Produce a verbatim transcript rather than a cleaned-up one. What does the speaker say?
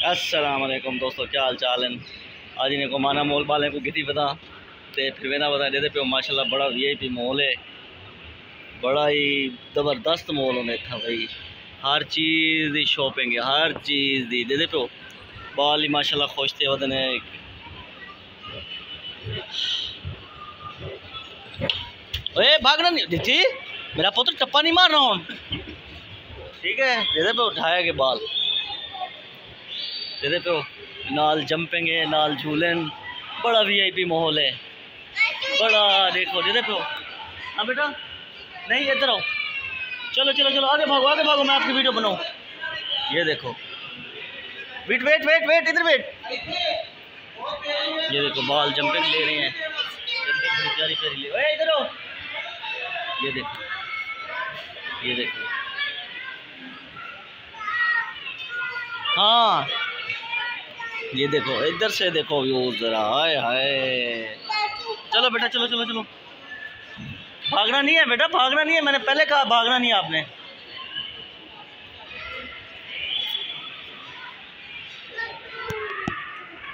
अस्सलाम वालेकुम दोस्तों, क्या हाल चाल है। आज इन्हें को माना मोल वाले को कितनी पता ते फिर वे ना बता देते पे माशाल्लाह बड़ा वी आई पी मॉल है, बड़ा ही ज़बरदस्त मॉल होने था भाई। हर चीज़ की शॉपिंग है, हर चीज़ दी दे पे बाल ही माशाल्लाह खुश थे वदने। ओए भागना नहीं दीदी, मेरा पुत्र टप्पा नहीं मारना हूँ, ठीक है। दे पे उठाया के बाल दे पे नाल जंपिंग है, नाल झूलन, बड़ा वी आई पी माहौल है, बड़ा देखो दे पे। हाँ बेटा नहीं इधर आओ, चलो चलो चलो आगे भागो आगे भागो, मैं आपकी वीडियो बनाऊँ। ये देखो, वेट वेट वेट वेट इधर वेट। ये देखो बाल जंपिंग ले रहे हैं, जंपिंग बड़ी प्यारी प्यारी ले। ओए इधर आओ, ये देखो ये देखो। हाँ ये देखो इधर से देखो व्यू जरा, हाय हाय। चलो बेटा चलो चलो चलो, भागना नहीं है बेटा, भागना नहीं है, मैंने पहले कहा भागना नहीं है आपने।